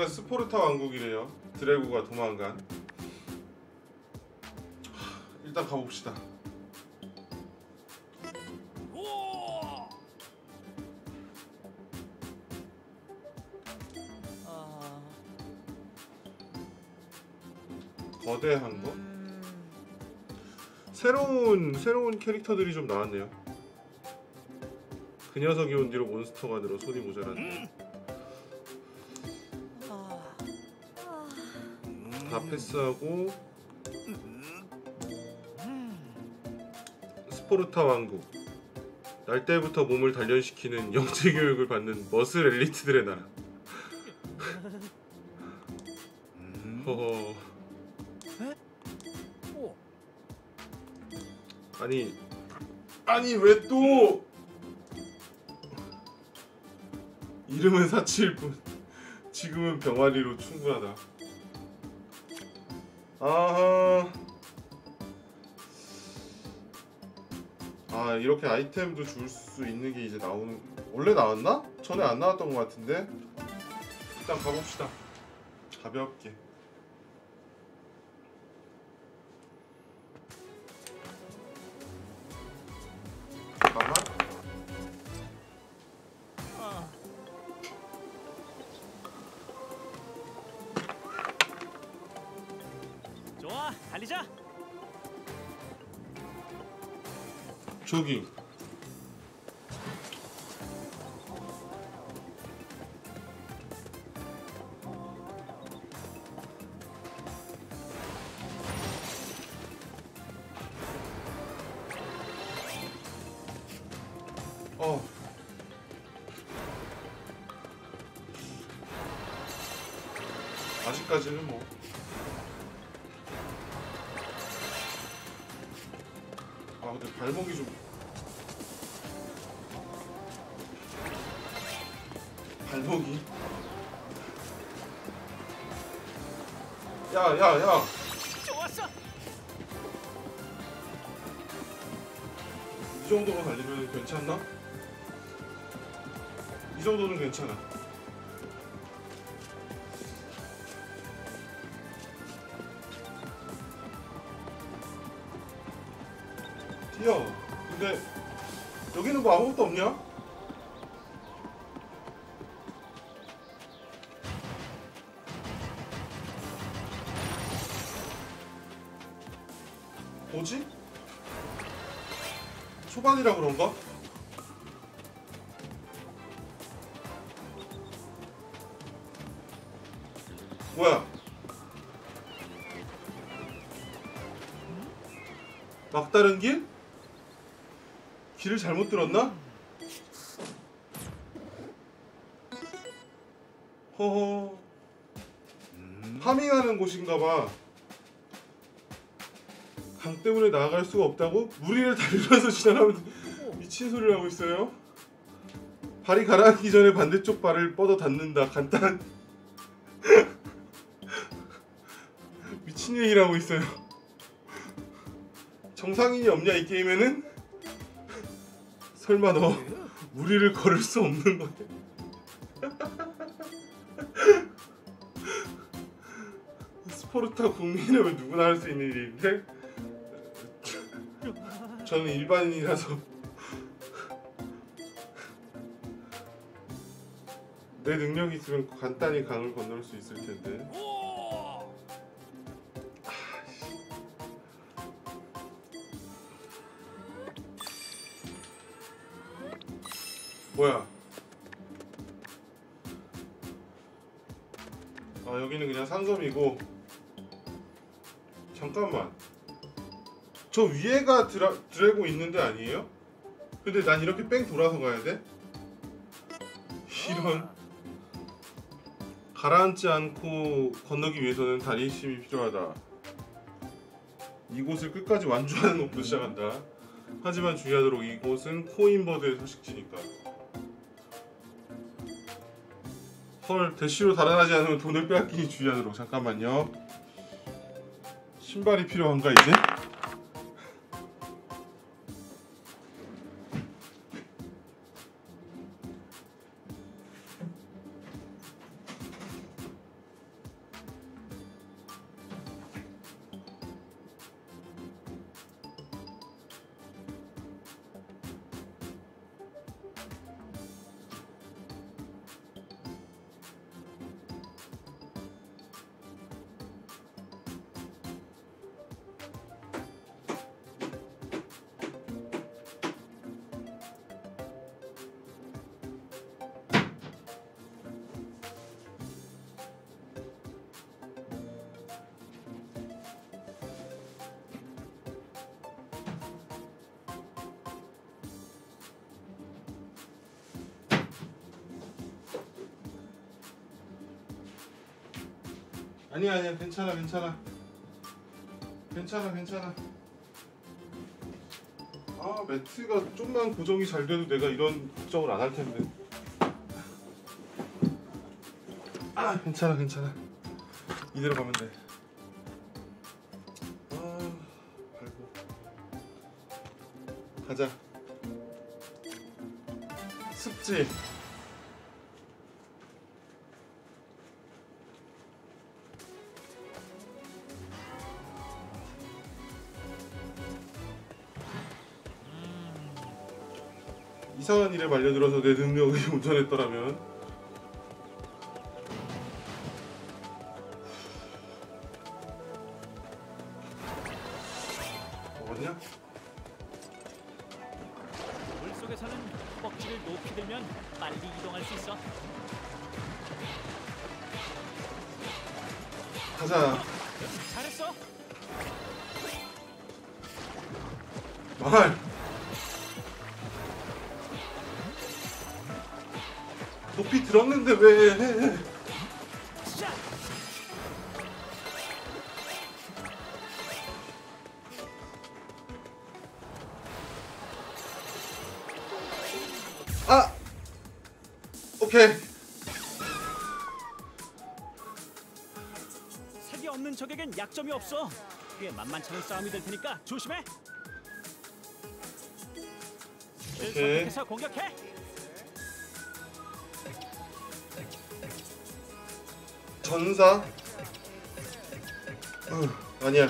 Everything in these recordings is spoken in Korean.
여기가 스포르타 왕국이래요. 드래고가 도망간. 일단 가봅시다. 거대한 거? 새로운 캐릭터들이 좀 나왔네요. 그 녀석이 온 뒤로 몬스터가 늘어 손이 모자라네. 다 패스하고 스포르타 왕국. 날 때부터 몸을 단련시키는 영재 교육을 받는 머슬 엘리트들의 나라. 허허. 아니 왜 또 이름은 사치일 뿐 지금은 병아리로 충분하다. 아하. 아, 이렇게 아이템도 줄 수 있는 게 이제 나오는. 원래 나왔나? 전에 안 나왔던 것 같은데. 일단 가봅시다. 가볍게. 잠깐만. 좋아, 달리자. 조깅. 아직까지는 뭐. 아, 근데 발목이 좀. 발목이. 야. 좋았어. 이 정도로 달리면 괜찮나? 이 정도는 괜찮아. 뛰어. 근데 여기는 뭐 아무것도 없냐? 뭐지? 초반이라 그런가? 뭐야? 막다른 길? 길을 잘못 들었나? 허허. 파밍하는 곳인가봐. 강 때문에 나아갈 수가 없다고? 무리를 달리면서 지나가면 미친 소리를 하고 있어요. 발이 가라앉기 전에 반대쪽 발을 뻗어 닿는다. 간단. 미친 얘기를 하고 있어요. 정상인이 없냐 이 게임에는? 설마 너 무리를 걸을 수 없는 거야? 스포르타 국민이라면 누구나 할 수 있는 일인데 저는 일반인이라서 내 능력이 있으면 간단히 강을 건널 수 있을 텐데. 뭐야? 아, 여기는 그냥 상점이고. 잠깐만, 저 위에가 드래고 있는데 아니에요? 근데 난 이렇게 뺑 돌아서 가야 돼? 이런. 가라앉지 않고 건너기 위해서는 다리의 힘이 필요하다. 이곳을 끝까지 완주하는 것부터 시작한다. 하지만 주의하도록, 이곳은 코인버드의 서식지니까. 헐, 대시로 달아나지 않으면 돈을 빼앗기니 주의하도록. 잠깐만요. 신발이 필요한가 이제? 아니야 괜찮아 아 매트가 좀만 고정이 잘 돼도 내가 이런 걱정을 안 할 텐데. 아 괜찮아 이대로 가면 돼. 아 밟고 가자. 습지. 이상한 일에 말려들어서 내 능력이 운전했더라면. 먹었냐? 물속에서는 허벅지를 높이 들면 빨리 이동할 수 있어. 가자. 잘했어. 말. 높이 들었는데 왜? 시작. 아! 오케이. 색이 없는 적에겐 약점이 없어. 꽤 만만찮은 싸움이 될 테니까 조심해. 를 선택해서 공격해. 전사? 아니야.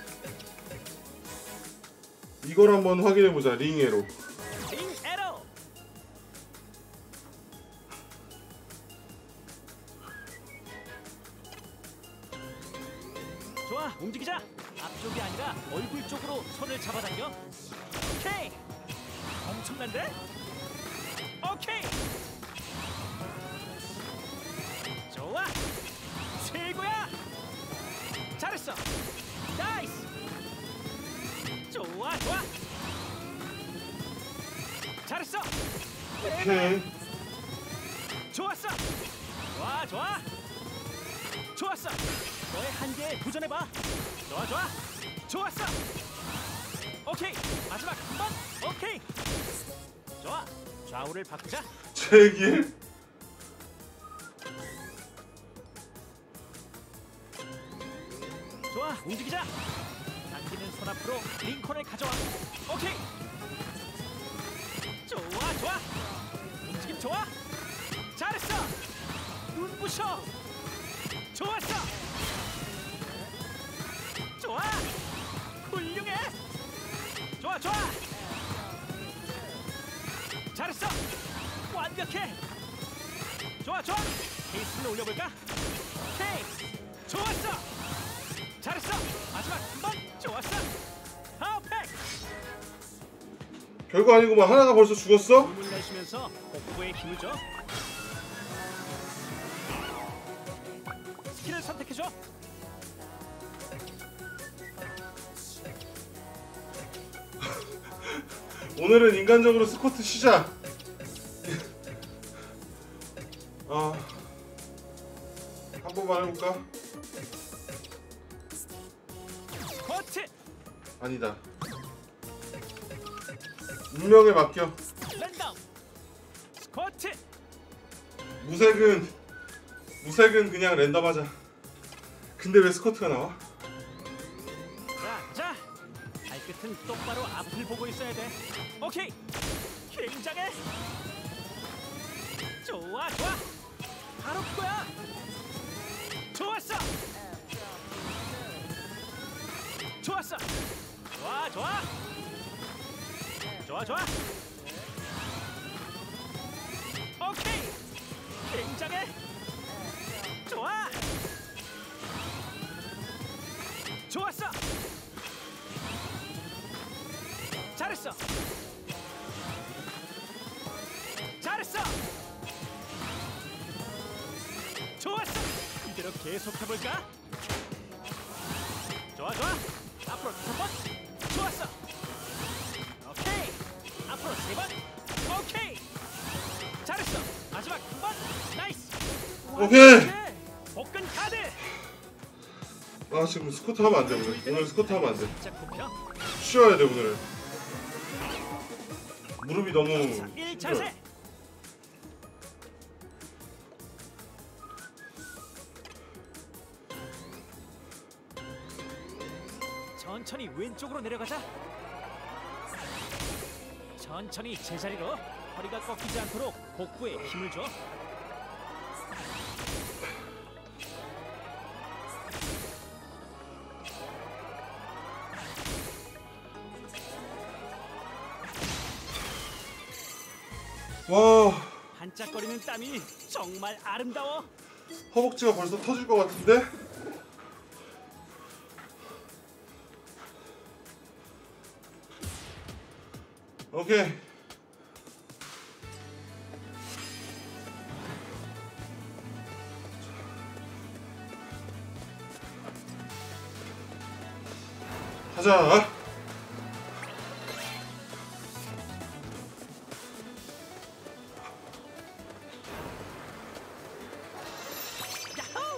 이걸 한번 확인해보자. 링에로. 링 에러. 좋아, 움직이자. 앞쪽이 아니라 얼굴 쪽으로 손을 잡아당겨. 오케이. 엄청난데? 오케이. 좋아. 최고야. 잘했어. 나이스. 좋아. 잘했어. 오케이. 좋았어. 좋아. 좋았어. 너의 한계에 도전해봐. 좋았어. 오케이. 마지막 한 번. 오케이. 좋아. 좌우를 바꾸자. 제길? 좋아. 움직이자. 당기는 손 앞으로 링컨을 가져와. 오케이. 좋아. 움직임 좋아. 잘했어. 눈부셔. 좋았어. 좋아. 훌륭해. 좋아. 잘했어. 완벽해. 좋아. 페이스를 올려볼까? 오케이. 좋았어. 잘했어. 마지막 한 번. 좋았어. 퍼펙트. 별거 아니구만. 하나가 벌써 죽었어? 숨을 내쉬면서 복부에 힘을 줘. 스킬을 선택해줘. 오늘은 인간적으로 스쿼트 쉬자. 한 번만 해볼까? 스쿼트. 아니다. 운명에 맡겨. 랜덤. 스쿼트. 무색은 그냥 랜덤하자. 근데 왜 스쿼트가 나와? 자. 발끝은 똑바로 앞을 보고 있어야 돼. 오케이. 굉장해. 좋아. 바로 그거야. 좋았어. 좋아. 오케이. 굉장해. 좋아. 좋았어. 잘했어. 좋았어. 이대로 계속해볼까? 좋아. 앞으로 5번. 좋았어. 오케이. 앞으로 3번. 오케이. 잘했어. 마지막 한 번. 나이스. 오케이. 복근 카드. 아 지금 스쿼트 하면 안 돼 오늘 스쿼트 하면 안 돼. 살짝 굽혀. 쉬어야 돼 오늘. 무릎이 너무 1차세. 천천히 왼쪽으로 내려가자. 천천히 제자리로. 허리가 꺾이지 않도록 복부에 힘을 줘. 와 반짝거리는 땀이 정말 아름다워. 허벅지가 벌써 터질 것 같은데? 오케이. 가자. 야호!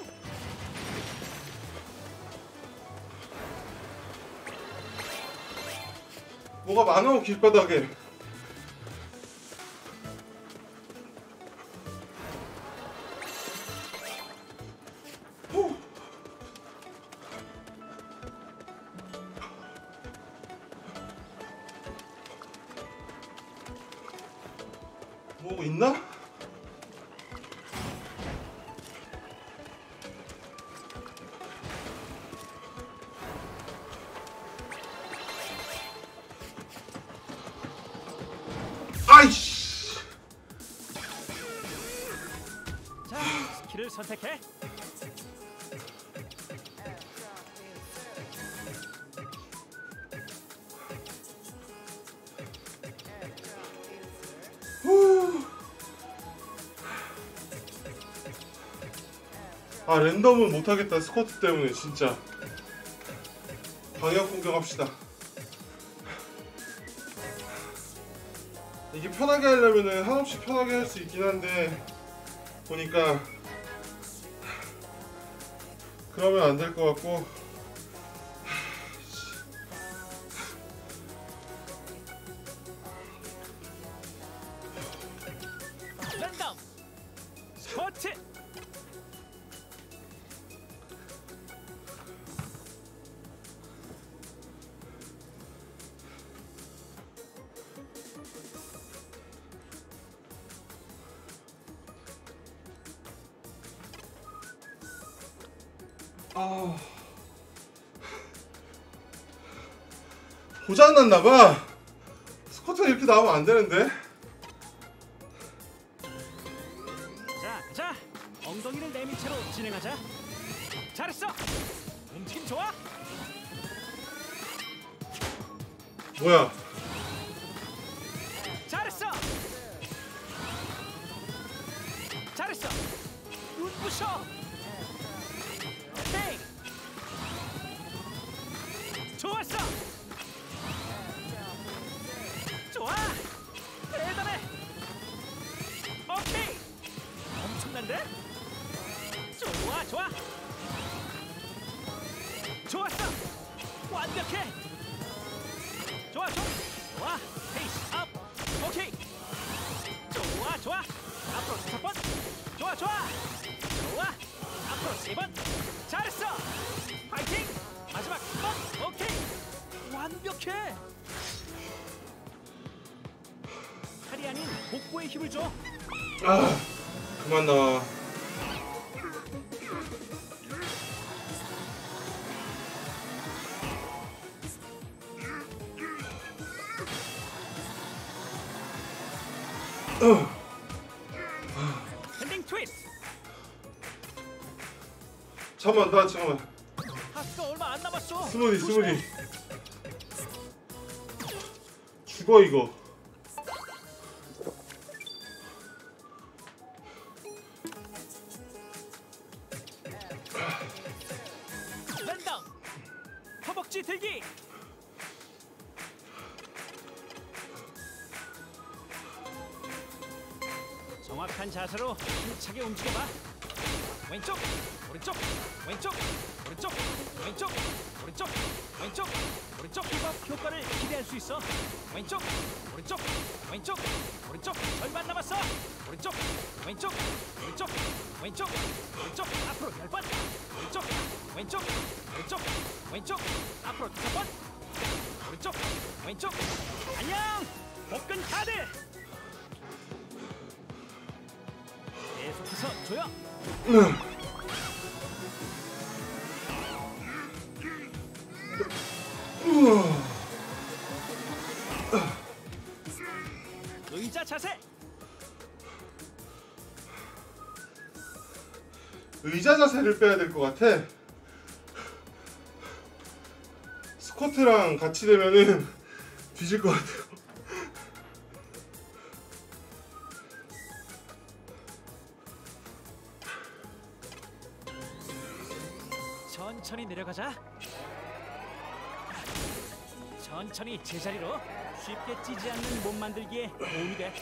뭐가 많아 길바닥에. 후. 뭐 있나? 아이씨. 자, 스킬을 선택해. 후. 아 랜덤은 못하겠다 스쿼트 때문에 진짜. 방역 공격합시다. 이게 편하게 하려면은 한없이 편하게 할 수 있긴 한데 보니까 그러면 안 될 것 같고. 랜덤 스쿼트. 아 고장났나봐. 스쿼트가 이렇게 나오면 안 되는데. 자, 가자. 엉덩이를 내민 채로 진행하자. 잘했어. 움직임 좋아. 뭐야? 잘했어. 잘했어. 눈부셔. 오케이. 좋았어. 좋아. 대단해. 오케이. 엄청난데? 좋아, 좋아. 좋았어. 완벽해. 좋아, 좋아. 좋아. 페이스 업. 오케이. 좋아, 좋아. 앞으로 5번. 좋아, 좋아. 좋아. 앞으로 3번. 잘했어. 파이팅. 마지막 1번. 오케이. 완벽해. 팔이 아닌 복부에 힘을 줘. 아 그만 나와. 핸딩 트위스트. 잠깐만 나 잠깐만. 하스가 얼마 안 남았어. 스무디 조심해. 스무디. 죽어 이거. 랜덤. 허벅지 들기. 정확한 자세로 힘차게 움직여봐. 왼쪽, 오른쪽, 왼쪽, 오른쪽, 왼쪽, 오른쪽, 왼쪽, 오른쪽. 힙업 효과를 기대할 수 있어. 왼쪽, 오른쪽, 왼쪽, 오른쪽. 절반 남았어. 오른쪽, 왼쪽, 오른쪽, 왼쪽, 오른쪽. 앞으로 10번. 오른쪽, 왼쪽, 오른쪽, 왼쪽. 앞으로 5번. 오른쪽, 왼쪽. 안녕. 복근 카드. 계속해서 줘요. 의자 자세. 의자 자세를 빼야 될 것 같아. 스쿼트랑 같이 되면은 뒤질 것 같아요. 천천히 내려가자. 천천히 제자리로. 쉽게 찌지 않는 몸 만들기에 도움이 돼.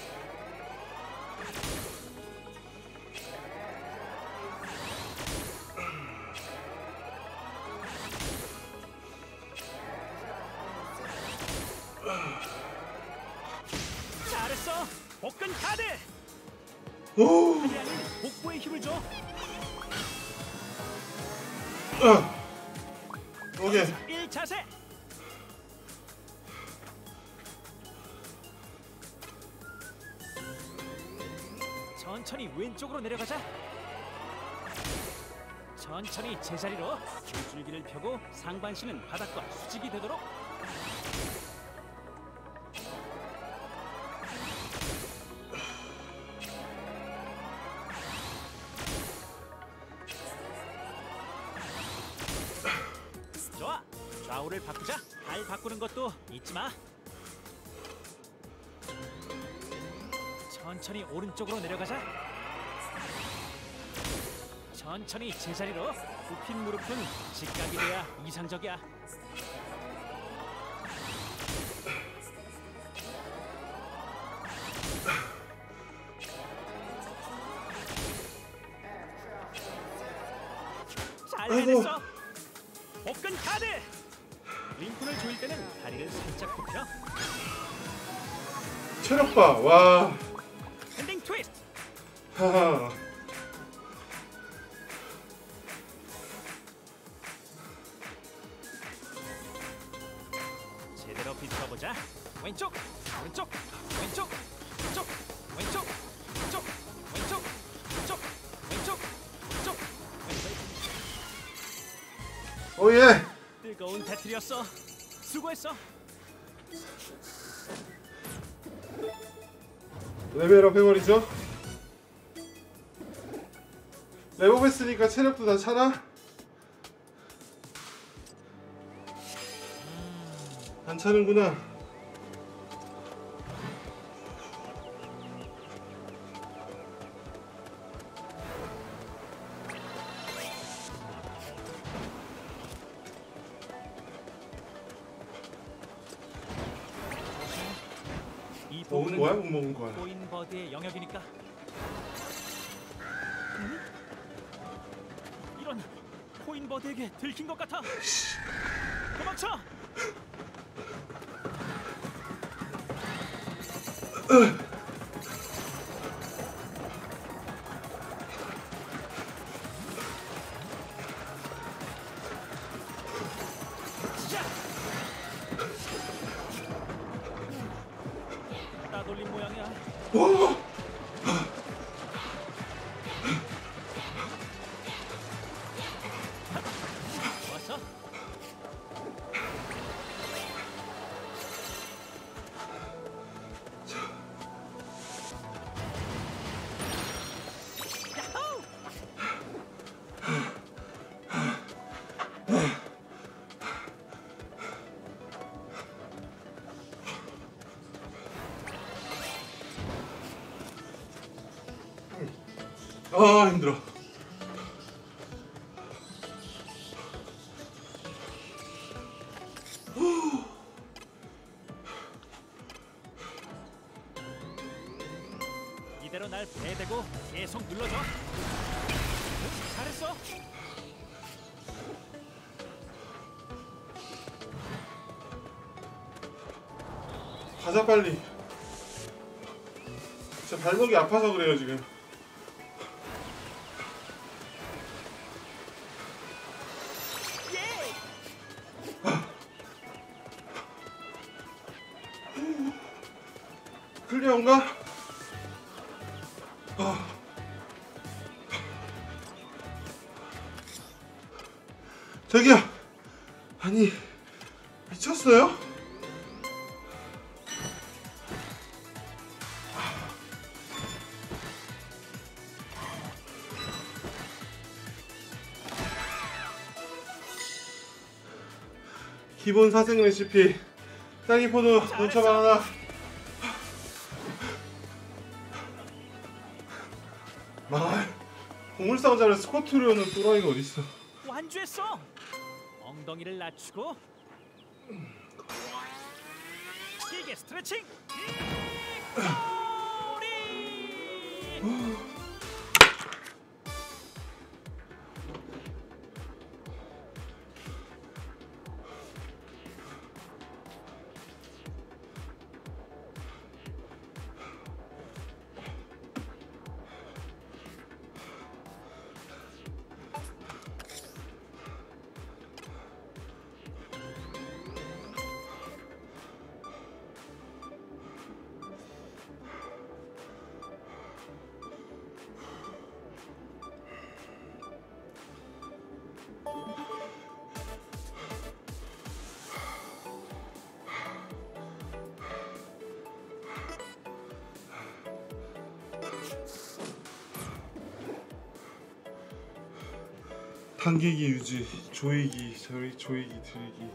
잘했어. 복근 카드. 오. 하지만 복부에 힘을 줘. 오케이. 1 자세. 천천히 왼쪽으로 내려가자. 천천히 제자리로. 줄기를 펴고 상반신은 바닥과 수직이 되도록. 좋아. 좌우를 바꾸자. 발 바꾸는 것도 잊지 마. 천천히 오른쪽으로 내려가자. 천천히 제자리로. 굽힌 무릎은 직각이 돼야 이상적이야. 잘 해냈어. 복근 카드. 링콘을 조일 때는 다리를 살짝 굽혀. 체력 봐. 와. 핸딩 트위스트. 하하. 제대로 비춰보자. 왼쪽, 오른쪽, 왼쪽, 왼쪽, 왼쪽, 왼쪽, 왼쪽, 왼쪽, 왼쪽, 왼쪽, 왼쪽. 오예. 뜨거운 배틀이었어. 수고했어. 레벨업 해버리죠. 레벨업 했으니까 체력도 다 차나? 안 차는구나. 이 먹은 거야? 못 먹은 거야? 코인 버드의 영역이니까. 이런, 코인 버드에게 들킨 것 같아. 도망쳐. 시작. 따돌림 모양이야. 와. 좋았어. 야호! 아 힘들어. 이대로 날 배대고 계속 눌러줘. 응, 잘했어. 가자 빨리. 진짜 발목이 아파서 그래요 지금. 클리어인가? 저기요. 아니 미쳤어요? 기본 사생 레시피 딸기 포도 논차 바나나. 공물상자를 스쿼트로는 또라이가 어딨어. 완주했어. 엉덩이를 낮추고 길게 스트레칭. 꼬리. 당기기 유지, 조이기, 조이기, 들기.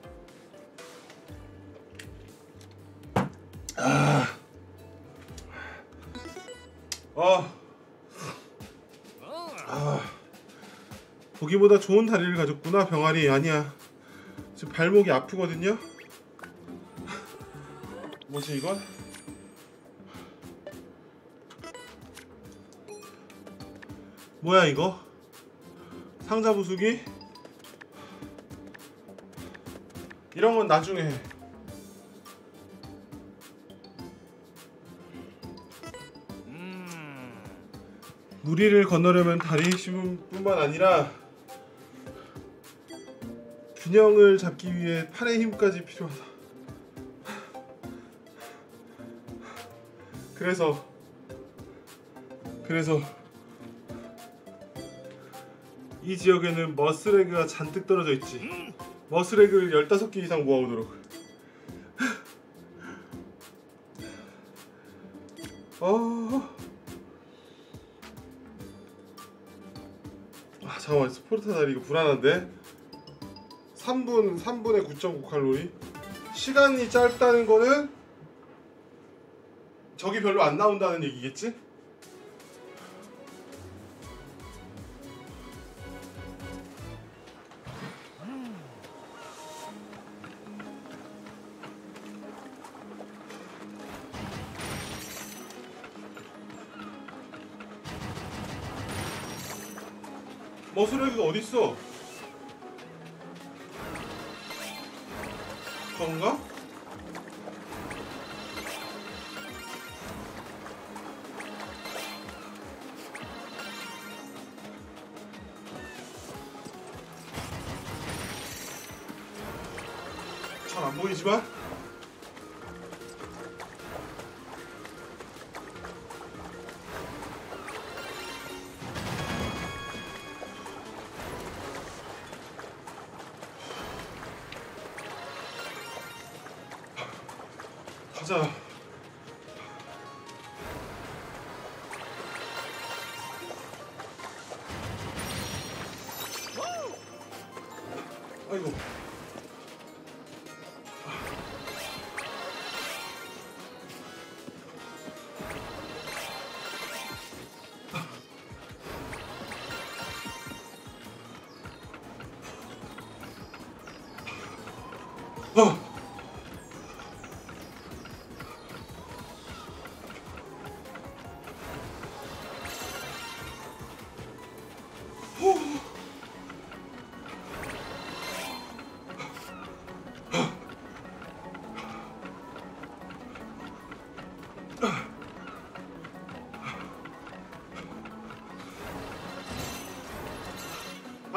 보기보다 좋은 다리를 가졌구나 병아리. 아니야, 지금 발목이 아프거든요. 뭐지 이건? 뭐야 이거? 상자 부수기? 이런 건 나중에 해. 무리를 건너려면 다리 힘뿐만 아니라 균형을 잡기 위해 팔의 힘까지 필요하다. 그래서 이 지역에는 머스레그가 잔뜩 떨어져 있지. 머스레그를 15개 이상 모아오도록. 잠깐만, 스포르타 다리 이거 불안한데? 3분에 9.9 칼로리? 시간이 짧다는 거는 적이 별로 안 나온다는 얘기겠지? 머스레그가 어딨어? 저건가? 잘 안 보이지만 가자. 아이고.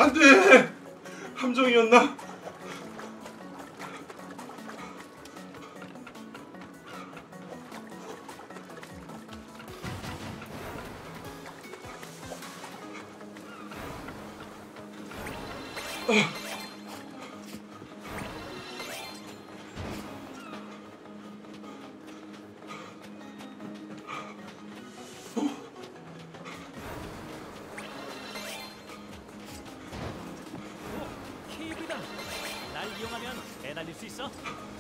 안돼! 함정이었나? 케이블이다. 날 이용하면 배 날릴 수 있어.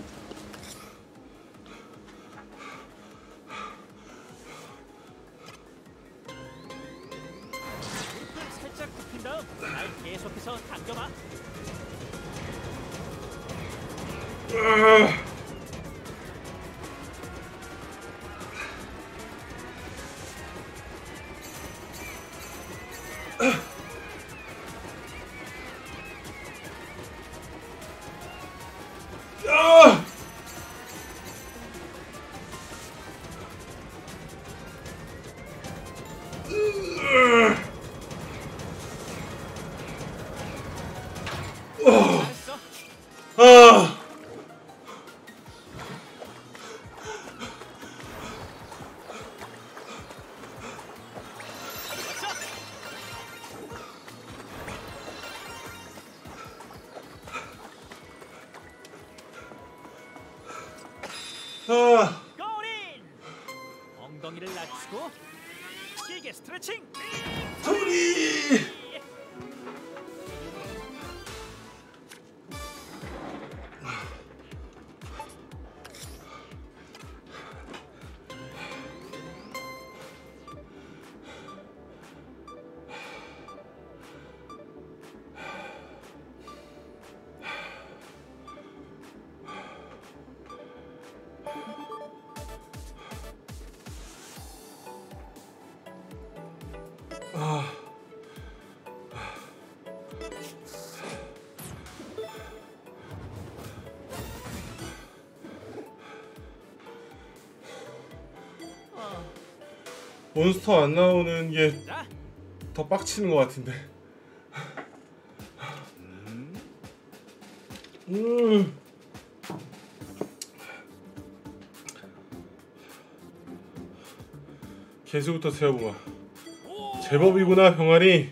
무릎을 살짝 굽힌 다음 날 계속해서 당겨봐. 잘했어. 아! 왔어. 아! 고린. 엉덩이를 낮추고 길게 스트레칭. 소리! 아. 몬스터 안 나오는 게 자, 더 빡치는 것 같은데. 개수부터 세어보마. 제법이구나 병아리.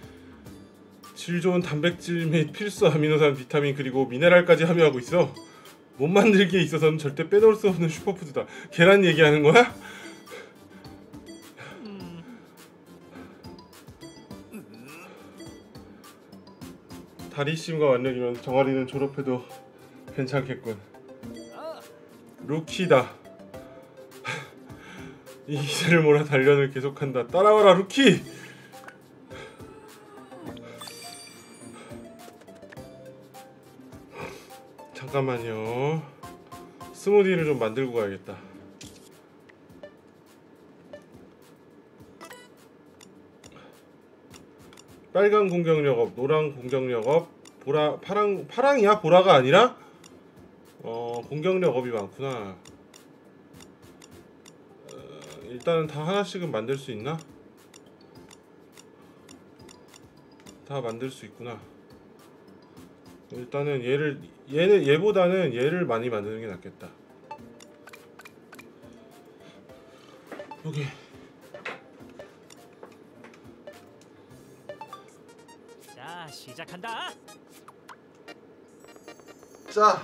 질 좋은 단백질 및 필수 아미노산, 비타민 그리고 미네랄까지 함유하고 있어. 몸 만들기에 있어서는 절대 빼놓을 수 없는 슈퍼푸드다. 계란 얘기하는 거야? 다리심과 완력이면 정아리는 졸업해도 괜찮겠군. 루키다. 이 기세를 몰아 단련을 계속한다. 따라와라 루키! 잠깐만요. 스무디를 좀 만들고 가야겠다. 빨간 공격력업, 노랑 공격력업, 보라, 파랑이야? 보라가 아니라? 공격력업이 많구나. 일단은 다 하나씩은 만들 수 있나? 다 만들 수 있구나. 일단은 얘보다는 얘를 많이 만드는 게 낫겠다. 여기. 자, 시작한다. 자,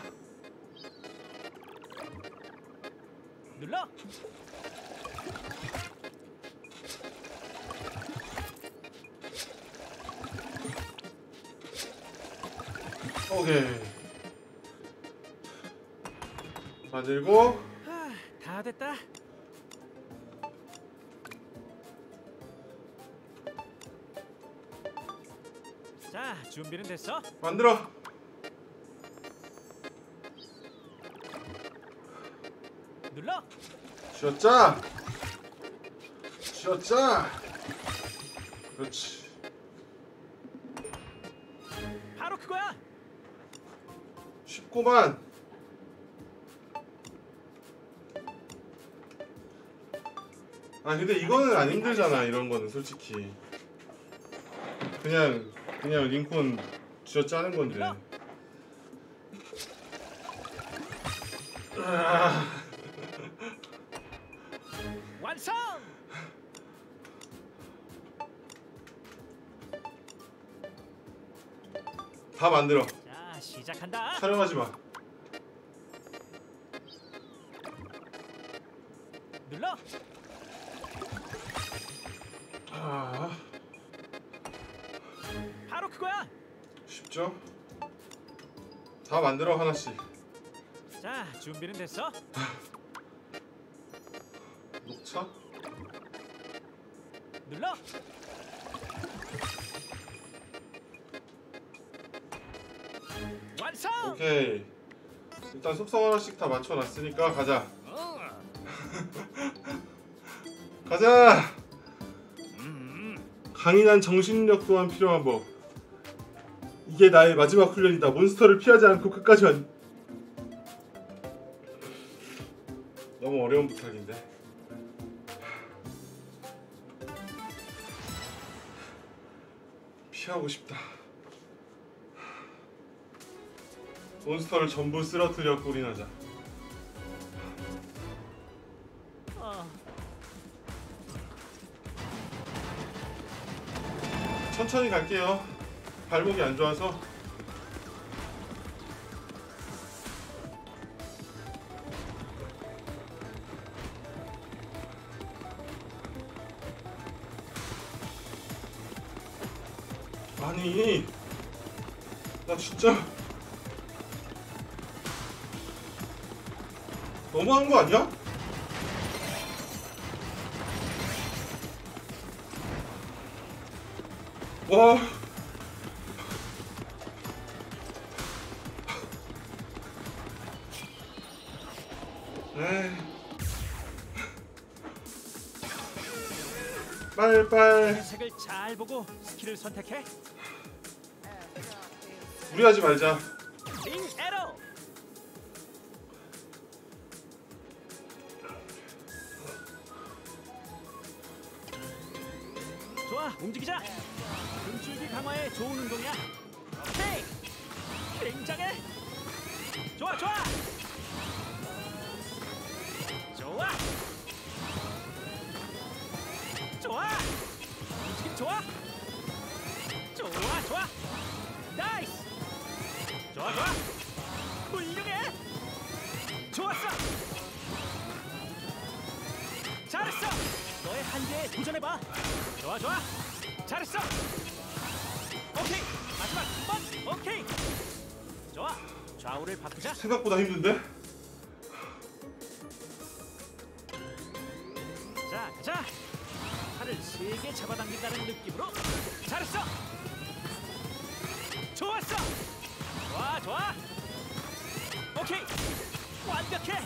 눌러. 오케이. 만들고. 다 됐다. 자, 준비는 됐어? 만들어. 눌러. 쥐었자. 쥐었자. 그렇지. 바로 그거야. 쉽구만. 아 근데 이거는 안 힘들잖아. 이런 거는 솔직히 그냥 그냥 링콘 쥐어 짜는 건데. 완성. 다 만들어. 자, 시작한다. 촬영하지 마. 눌러. 바로 그거야. 쉽죠? 다 만들어 하나씩. 자, 준비는 됐어? 녹차? 눌러. 완성. 오케이. 일단 속성 하나씩 다 맞춰놨으니까 가자. 가자. 강인한 정신력 또한 필요한 법. 이게 나의 마지막 훈련이다. 몬스터를 피하지 않고 끝까지 완. 너무 어려운 부탁인데. 피하고 싶다. 몬스터를 전부 쓰러뜨려 꼴이 나자. 천천히 갈게요. 발목이 안 좋아서. 아니, 나 진짜 너무한 거 아니야? 와. 에이. 빨빨. 색을 잘 보고 스킬을 선택해. 무리하지 말자. 링 에러. 좋아, 움직이자. 등줄기 강화에 좋은 운동이야. 오케이. 굉장해. 좋아, 좋아. 좋아. 좋아. 움직임 좋아. 좋아, 좋아. 나이스. 좋아, 좋아. 훌륭해. 좋았어. 잘했어. 너의 한계에 도전해봐. 좋아, 좋아. 잘했어. 오케이. 마지막 한 번. 오케이. 좋아. 좌우를 바꾸자. 생각보다 힘든데? 자, 가자. 팔을 세게 잡아당긴다는 느낌으로. 잘했어. 좋았어. 좋아, 좋아. 오케이. 완벽해.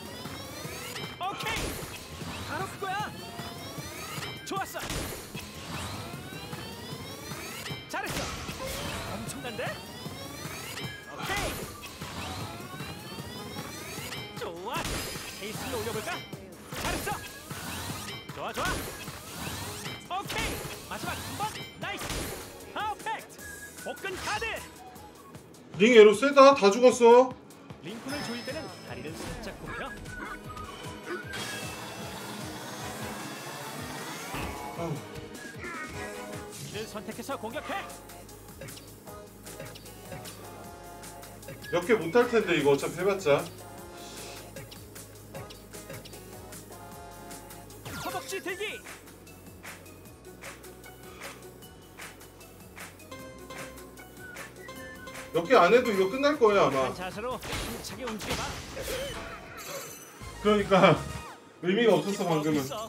오케이. 바로 그거야. 좋았어. 잘했어. 엄청난데? 오케이. 좋아. 페이스를 올려볼까? 잘했어. 좋아, 좋아. 오케이. 마지막 한 번. 나이스. 퍼펙트. 복근 카드. 링 에로 세다. 다 죽었어. 링콘을 조일 때는 다리를 살짝 굽혀. 이를 선택해서 공격해. 몇 개 못할 텐데 이거 어차피 해봤자. 허벅지 들기. 몇 개 안 해도 이거 끝날 거야 아마. 한 자세로 힘차게 움직여봐. 그러니까 의미가 없었어 방금은. 있어.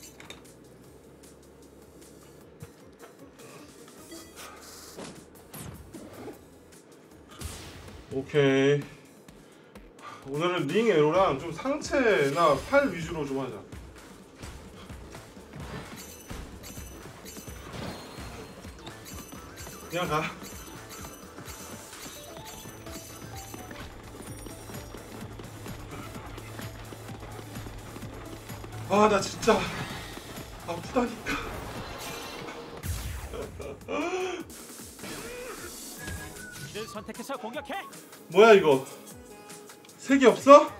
오케이. 오늘은 링 에로랑 좀 상체나 팔 위주로 좀 하자. 그냥 가. 아, 나 진짜 아프다니까. 선택해서 공격해. 뭐야 이거? 색이 없어?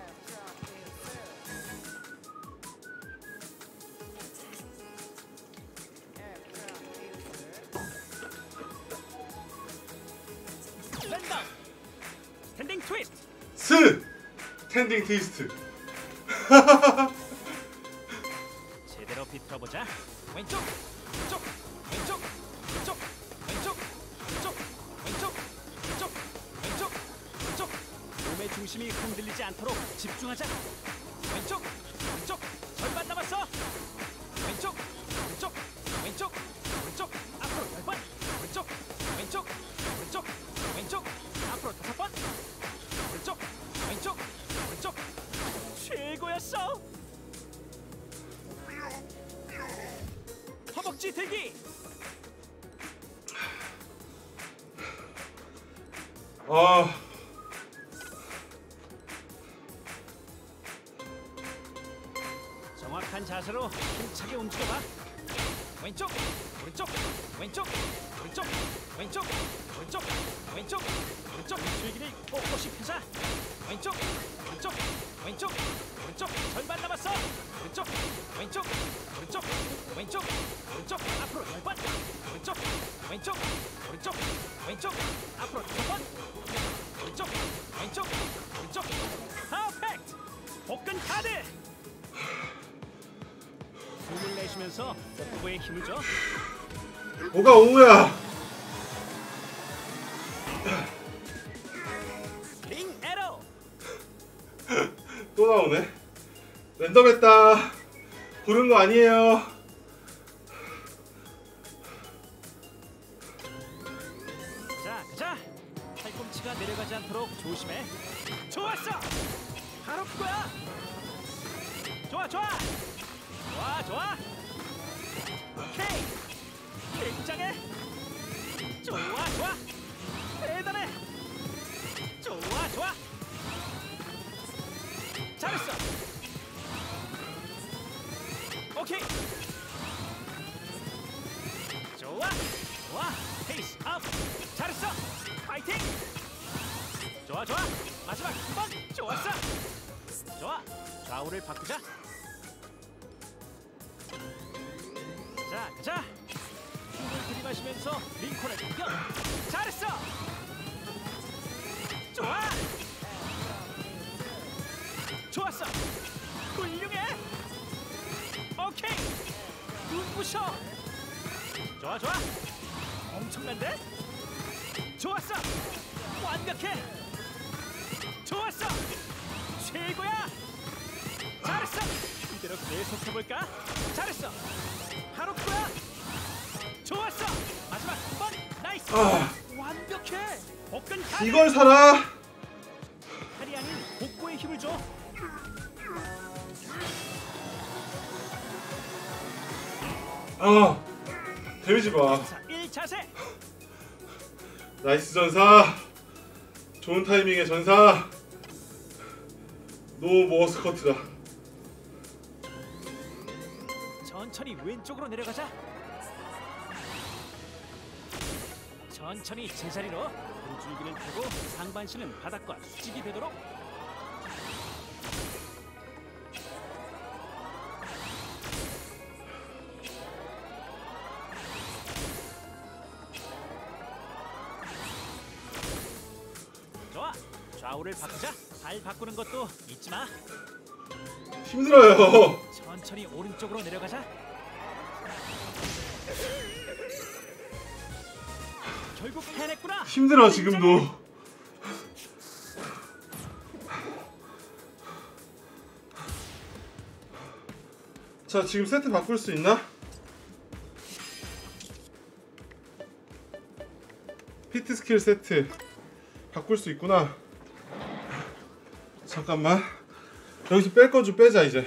랜덤. 스탠딩 트위스트. 스탠딩 트위스트. 제대로 비틀어보자. 왼쪽, 왼쪽, 왼쪽, 왼쪽, 왼쪽, 왼쪽, 왼쪽, 왼쪽, 왼쪽, 왼쪽. 몸의 중심이 흔들리지 않도록 집중하자. 왼쪽, 왼쪽, 절반 남았어. 왼쪽, 왼쪽, 왼쪽, 오른쪽, 앞으로 10번. 오른쪽, 왼쪽, 오른쪽, 왼쪽, 앞으로 5번. 오른쪽, 왼쪽, 오른쪽. 최고였어. 허벅지 들기. 아, 정확한 자세로 힘차게 움직여봐. 왼쪽, 오른쪽, 왼쪽, 오른쪽, 왼쪽, 오른쪽, 왼쪽, 오른쪽. 줄기를 꼿꼿이 펴자. 왼쪽, 오른쪽, 왼쪽, 오른쪽. 절반 남았어. 오른쪽, 왼쪽, 오른쪽, 왼쪽, 오른쪽. 앞으로 10번. 오른쪽, 왼쪽, 오른쪽, 왼쪽. 앞으로 5번. 오른쪽, 왼쪽, 오른쪽. 퍼펙트. 복근 카드. 숨을 내쉬면서 복부에 힘을 줘. 뭐가 옹우야? 링 에러. 또 나오네. 랜덤했다. 고른 거 아니에요. 자, 가자. 팔꿈치가 내려가지 않도록 조심해. 좋았어. 바로 그거야. 좋아, 좋아. 좋아, 좋아. 오케이. 굉장해. 좋아, 좋아. 대단해. 좋아, 좋아. 잘했어. 오케이. 좋아, 좋아. 페이스 업. 잘했어. 파이팅. 좋아, 좋아. 마지막 한 번. 좋았어. 좋아. 좌우를 바꾸자. 자, 가자. 힘을 들이마시면서 링콘을 당겨. 잘했어. 좋아. 좋았어. 훌륭해. 오케이. 눈부셔. 좋아, 좋아. 엄청난데? 좋았어. 완벽해. 좋았어. 최고야. 잘했어. 이대로 계속 해볼까? 잘했어. 바로 그거야. 좋았어. 마지막 한 번. 나이스. 완벽해. 복근 카드. 이걸 사라. 팔이 아닌 복부에 힘을 줘. 아, 데미지 봐. 자, 1자세. 나이스 전사. 좋은 타이밍의 전사. 노 모어스커트다. 천천히 왼쪽으로 내려가자. 천천히 제자리로 줄기를 펴고 상반신은 바닥과 수직이 되도록. 좋아. 좌우를 바꾸자. 발 바꾸는 것도 잊지 마. 힘들어요. 천천히 오른쪽으로 내려가자. 결국 해냈구나. 힘들어 지금도. 자, 지금 세트 바꿀 수 있나? 피트 스킬 세트 바꿀 수 있구나. 잠깐만. 여기서 뺄 거 좀 빼자 이제.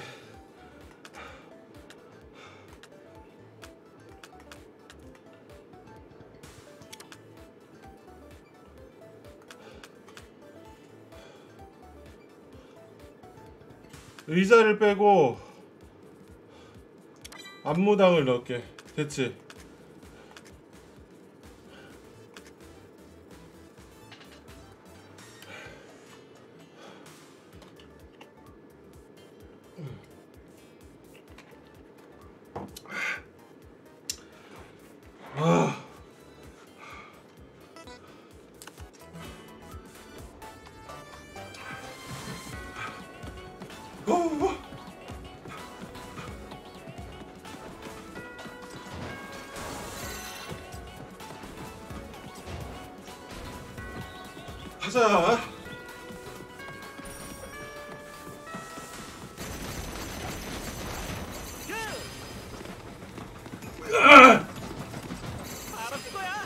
의자를 빼고 앞무당을 넣을게. 됐지? 아. 가자. 바로 그거야.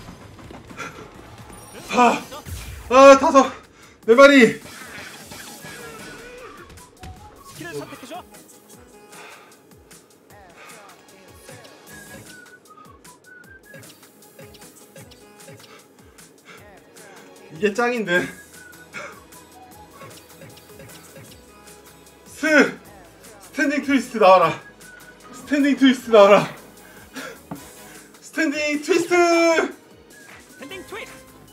다섯. 네 마리. 스킬을 선택해줘. 이게 짱인데. 스탠딩 트위스트 나와라. 스탠딩 트위스트 나와라. 스탠딩 트위스트. 스탠딩 트위스트.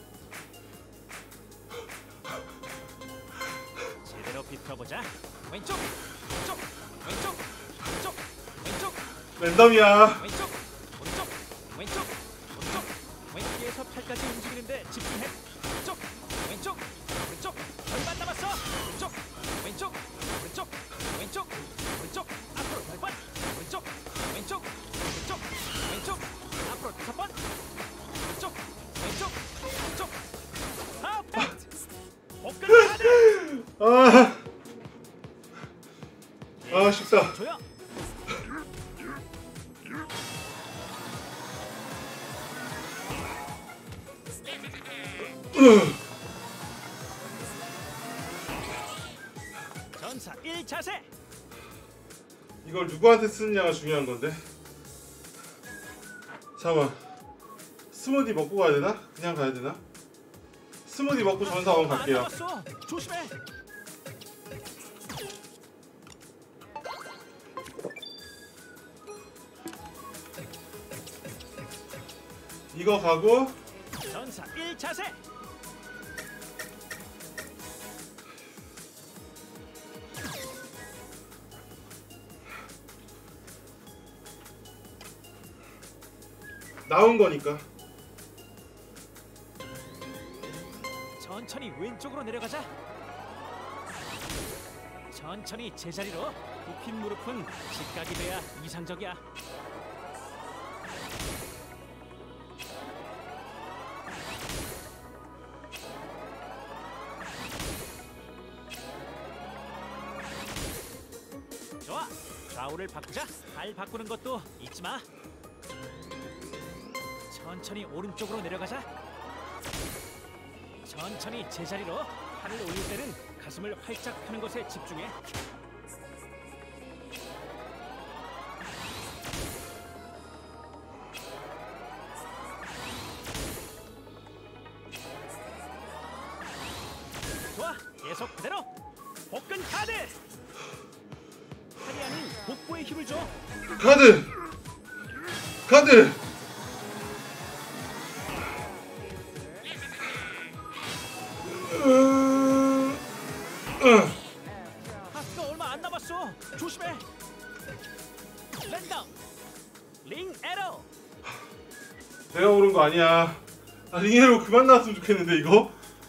제대로 비틀어보자. 왼쪽, 왼쪽, 왼쪽, 왼쪽, 왼쪽, 랜덤이야. 왼쪽, 오른쪽, 왼쪽, 오른쪽, 왼쪽에서 팔까지 움직이는데 집중해. 왼쪽, 왼쪽, 오른쪽, 절반 남았어. 왼쪽, 왼쪽, 오른쪽, 왼쪽, 오른쪽, 앞으로 8번. 오른쪽, 왼쪽, 왼쪽, 왼쪽, 앞으로 5번. 왼쪽, 왼쪽, 왼쪽. 퍼펙트. 복근 가드. 쉽다. 조용. 전사 1자세. 이걸 누구한테 쓰느냐가 중요한 건데. 잠깐만. 스무디 먹고 가야 되나? 그냥 가야 되나? 스무디 먹고 전사원 갈게요. 남았어. 조심해. 이거 가고 전사 1자세. 나온 거니까. 천천히 왼쪽으로 내려가자. 천천히 제자리로. 굽힌 무릎은 직각이 돼야 이상적이야. 좋아. 좌우를 바꾸자. 발 바꾸는 것도 잊지 마. 천천히 오른쪽으로 내려가자. 천천히 제자리로. 팔을 올릴 때는 가슴을 활짝 펴는 것에 집중해. 좋아. 계속 그대로. 복근 카드. 팔이 아닌 복부에 힘을 줘. 카드. 하스가 얼마 안 남았어. 조심해. 랜덤. 링 에러. 내가 오른 거 아니야. 링에로 그만 나왔으면 좋겠는데 이거.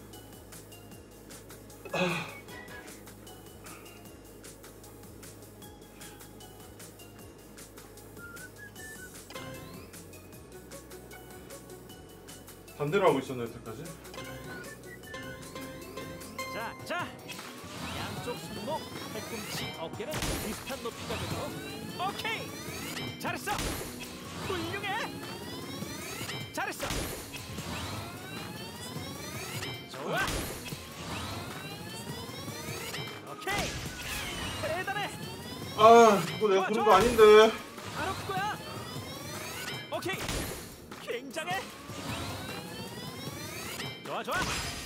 반대로 하고 있었네 여태까지. 자. 양쪽 손목, 팔꿈치, 어깨는 비슷한 높이가 되도록. 오케이. 잘했어. 훌륭해. 잘했어. 좋아. 오케이. 대단해. 이거 내가 고른 거 아닌데. 바로 그거야. 오케이. 굉장해. 좋아.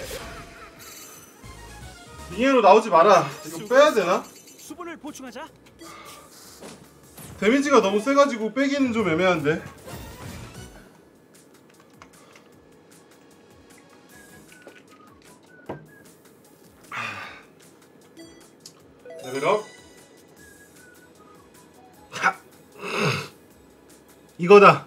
링에로 나오지 마라. 이거 빼야 되나? 수분을 보충하자. 데미지가 너무 세가지고 빼기는 좀 애매한데. 레벨업. 이거다.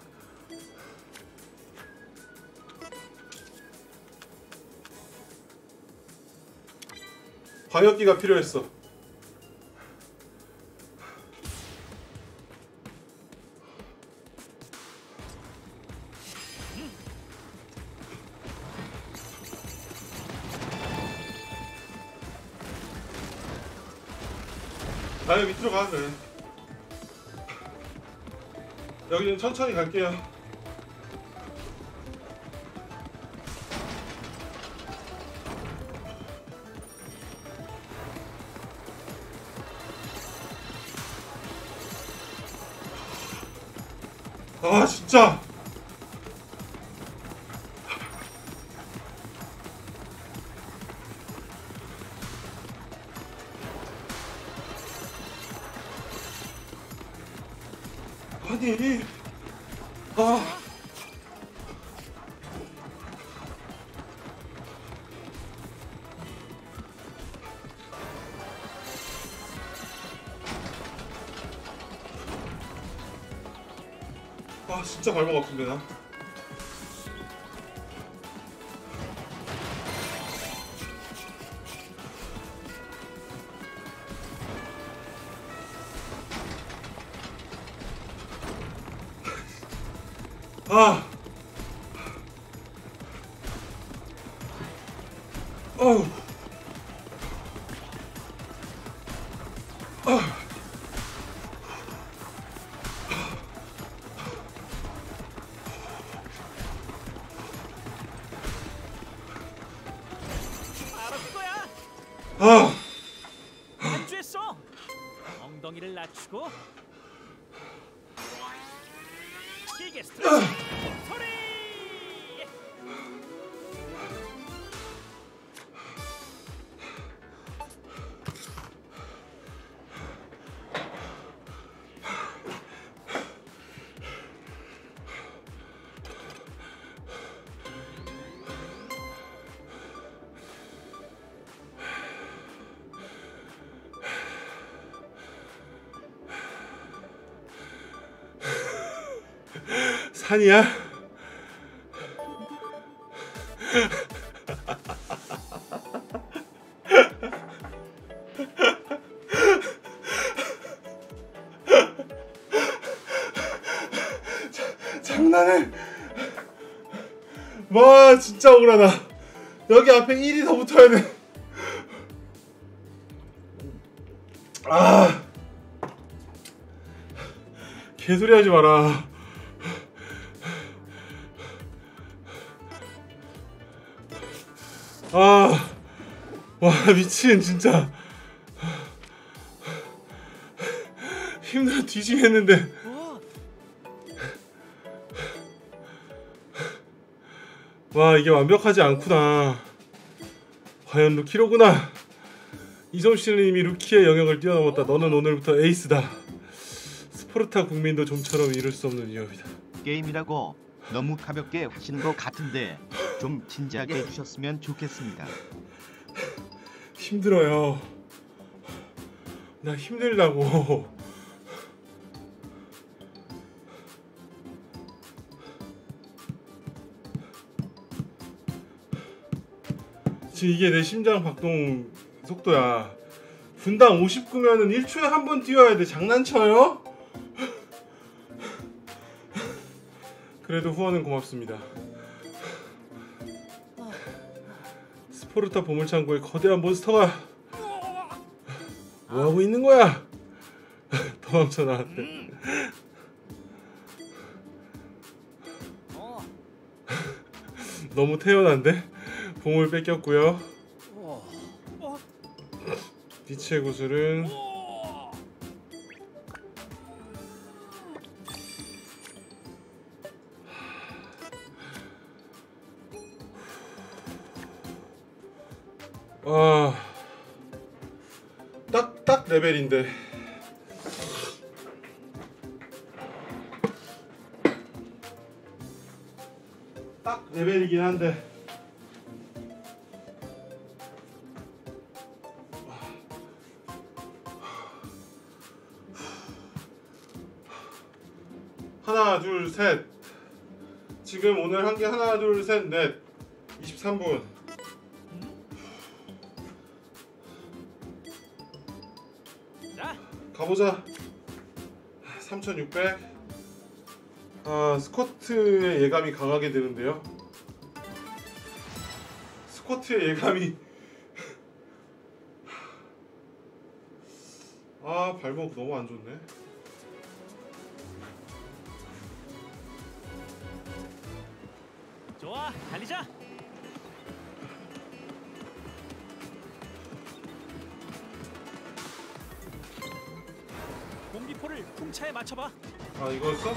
광역기가 필요했어. 아유, 밑으로 가. 그래. 여기는 천천히 갈게요. 아 진짜. 아니, 아, 아 진짜 발목 아픈데 나. 아, 어우, 아, 바로 그거야. 아, 안주했어. 엉덩이를 낮추고 길게 스트레칭. 소리. 산이야? 장난해. 와 진짜 억울하다. 여기 앞에 1이 더 붙어야 돼. 아, 개소리 하지 마라. 아, 와 미친 진짜. 힘들어 뒤지겠는데. 와 이게 완벽하지 않구나. 과연 루키로구나. 이솜씨는 이미 루키의 영역을 뛰어넘었다. 너는 오늘부터 에이스다. 스포르타 국민도 좀처럼 이룰 수 없는 위협이다. 게임이라고 너무 가볍게 하시는 것 같은데 좀 진지하게 해주셨으면 좋겠습니다. 힘들어요. 나 힘들다고. 지금 이게 내 심장 박동 속도야. 분당 59면은 1초에 한 번 뛰어야 돼. 장난쳐요? 그래도 후원은 고맙습니다. 스포르타 보물창고에 거대한 몬스터가 뭐하고 있는 거야? 도망쳐 나왔대. 너무 태연한데? 보물 뺏겼고요. 빛의 구슬은 딱 레벨인데. 딱 레벨이긴 한데. 하나 둘 셋. 지금 오늘 한 게 하나 둘 셋 넷 23분. 자, 가보자. 3600. 아, 스쿼트의 예감이 강하게 드는데요. 스쿼트의 예감이 아, 발목 너무 안 좋네. 좋아, 달리자. 공기포를 풍차에 맞춰봐. 아, 이거였어?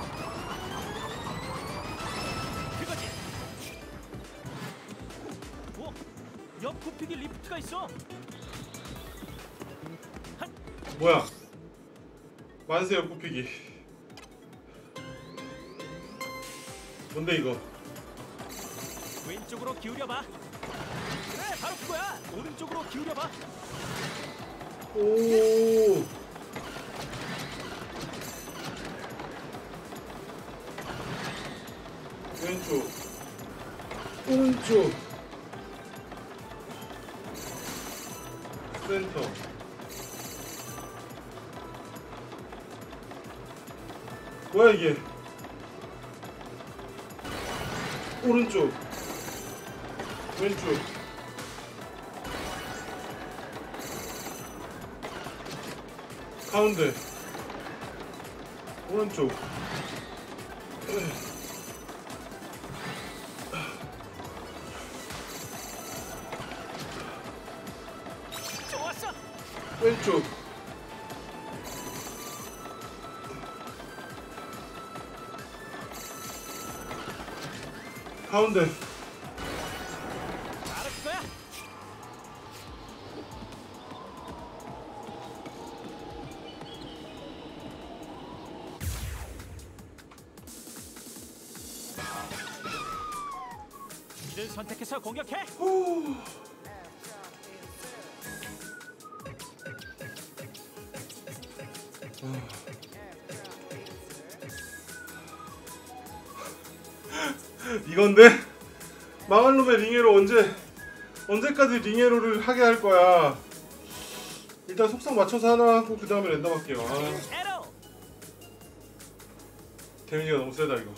그거지. 오, 옆 굽히기 리프트가 있어. 뭐야? 만세 옆굽히기. 뭔데 이거? 왼쪽으로 기울여봐. 그래, 바로 그거야. 오른쪽으로 기울여봐. 오. 왼쪽. 오른쪽. 센터. 뭐야 이게? 오른쪽. 왼쪽. 가운데. 오른쪽. 좋았어. 왼쪽. 가운데. 바로 그거야. 이를 선택해서 공격해. 후. 이건데? 망할 놈의 링에로 언제까지 링에로를 하게 할 거야. 일단 속성 맞춰서 하나 하고 그 다음에 랜덤 할게요. 아, 에러. 데미지가 너무 세다 이거.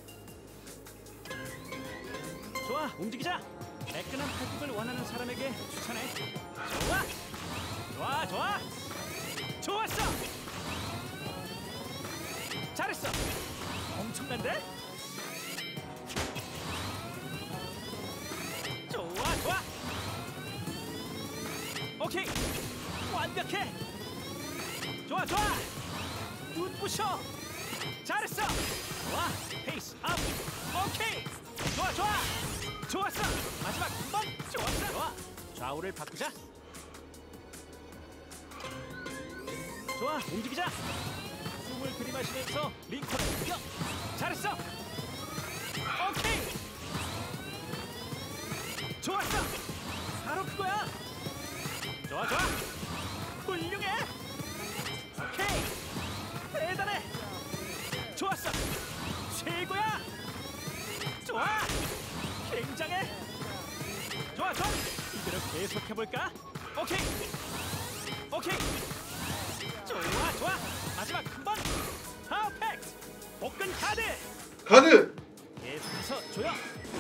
좋아, 움직이자. 매끈한 팔뚝을 원하는 사람에게 추천해. 좋아, 좋아, 좋아. 좋았어. 잘했어. 엄청난데? 좋아, 좋아. 오케이, 완벽해. 좋아, 좋아. 눈부셔. 잘했어. 좋아, 페이스 업. 오케이. 좋아, 좋아. 좋았어. 마지막 한 번. 좋았어. 좋아. 좌우를 바꾸자. 좋아, 움직이자. 숨을 들이마시면서 링컨을 뛰어. 잘했어. 오케이. 좋았어. 바로 그거야. 좋아, 좋아. 훌륭해. 오케이. 대단해. 좋았어. 최고야. 좋아. 굉장해. 좋아, 좋아. 이대로 계속 해볼까? 오케이. 오케이. 좋아, 좋아. 마지막 한 번. 퍼펙트. 복근 카드. 가드! 계속해서 조여.